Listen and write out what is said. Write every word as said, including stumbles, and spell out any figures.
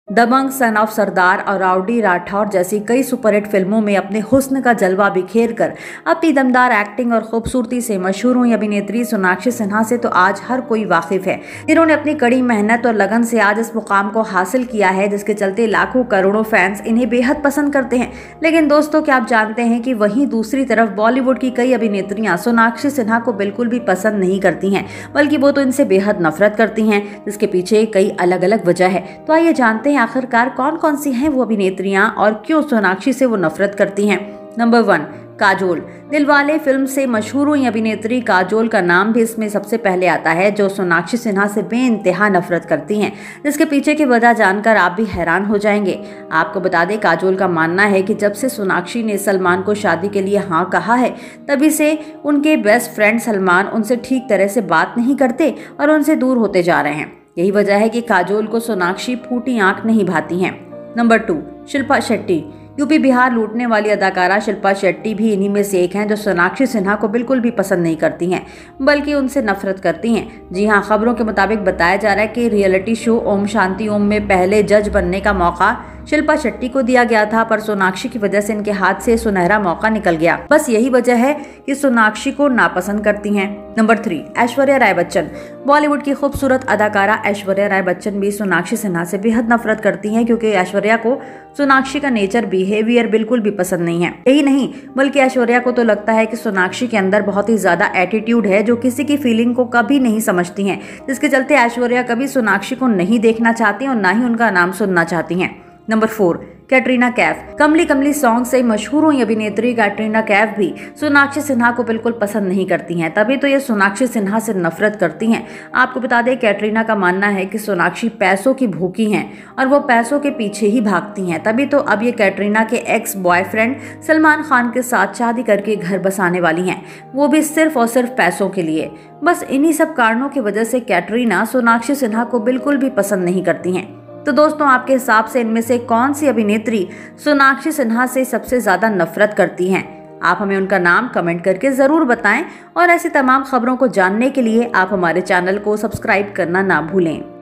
Dabangg, son of सरदार और rowdy Rathore जैसी कई सुपरहिट फिल्मों में अपने हुस्न का जलवा बिखेर कर अपनी दमदार एक्टिंग और खूबसूरती से मशहूर हुई अभिनेत्री सोनाक्षी सिन्हा से तो आज हर कोई वाकिफ है, जिन्होंने अपनी कड़ी मेहनत और लगन से आज इस मुकाम को हासिल किया है, जिसके चलते लाखों करोड़ों फैंस इन्हें बेहद पसंद करते हैं। लेकिन दोस्तों, क्या आप जानते हैं कि वहीं दूसरी तरफ बॉलीवुड की कई अभिनेत्रियां सोनाक्षी सिन्हा को बिल्कुल भी पसंद नहीं करती हैं, बल्कि वो तो इनसे बेहद नफरत करती हैं, जिसके पीछे कई अलग अलग वजह है। तो आइए जानते हैं आखिरकार कौन कौन सी हैं वो अभिनेत्रियां और क्यों सोनाक्षी से वो नफरत करती हैं। Number one, Kajol. Dilwale film से मशहूर हुई अभिनेत्री काजोल का नाम भी इसमें सबसे पहले आता है, जो सोनाक्षी सिन्हा से बेइंतहा नफरत करती हैं, जिसके पीछे की वजह जानकर आप भी हैरान हो जाएंगे। आपको बता दें, काजोल का मानना है कि जब से सोनाक्षी ने सलमान को शादी के लिए हाँ कहा है, तभी से उनके बेस्ट फ्रेंड सलमान उनसे ठीक तरह से बात नहीं करते और उनसे दूर होते जा रहे हैं। यही वजह है कि काजोल को सोनाक्षी फूटी आंख नहीं भाती हैं। Number two, Shilpa Shetty. UP Bihar लूटने वाली अदाकारा शिल्पा शेट्टी भी इन्हीं में से एक हैं, जो सोनाक्षी सिन्हा को बिल्कुल भी पसंद नहीं करती हैं, बल्कि उनसे नफरत करती हैं। जी हां, खबरों के मुताबिक बताया जा रहा है कि रियलिटी शो ओम शांति ओम में पहले जज बनने का मौका शिल्पा शेट्टी को दिया गया था, पर सोनाक्षी की वजह से इनके हाथ से सुनहरा मौका निकल गया। बस यही वजह है कि सोनाक्षी को नापसंद करती हैं। Number three, Aishwarya Rai Bachchan. बॉलीवुड की खूबसूरत अदाकारा ऐश्वर्या राय बच्चन भी सोनाक्षी सिन्हा से बेहद नफरत करती हैं, क्योंकि ऐश्वर्या को सोनाक्षी का नेचर बिहेवियर बिल्कुल भी पसंद नहीं है। यही नहीं, बल्कि ऐश्वर्या को तो लगता है कि सोनाक्षी के अंदर बहुत ही ज्यादा एटीट्यूड है, जो किसी की फीलिंग को कभी नहीं समझती हैं, जिसके चलते ऐश्वर्या कभी सोनाक्षी को नहीं देखना चाहती और ना ही उनका नाम सुनना चाहती हैं। Number four, Katrina Kaif. Kamli Kamli song से मशहूर हुई अभिनेत्री कैटरीना कैफ भी सोनाक्षी सिन्हा को बिल्कुल पसंद नहीं करती हैं, तभी तो ये सोनाक्षी सिन्हा से नफरत करती हैं। आपको बता दें, कैटरीना का मानना है कि सोनाक्षी पैसों की भूखी हैं और वो पैसों के पीछे ही भागती हैं, तभी तो अब ये कैटरीना के एक्स बॉयफ्रेंड सलमान खान के साथ शादी करके घर बसाने वाली हैं, वो भी सिर्फ और सिर्फ पैसों के लिए। बस इन्हीं सब कारणों की वजह से कैटरीना सोनाक्षी सिन्हा को बिल्कुल भी पसंद नहीं करती हैं। तो दोस्तों, आपके हिसाब से इनमें से कौन सी अभिनेत्री सोनाक्षी सिन्हा से सबसे ज्यादा नफरत करती हैं? आप हमें उनका नाम कमेंट करके जरूर बताएं और ऐसी तमाम खबरों को जानने के लिए आप हमारे चैनल को सब्सक्राइब करना ना भूलें।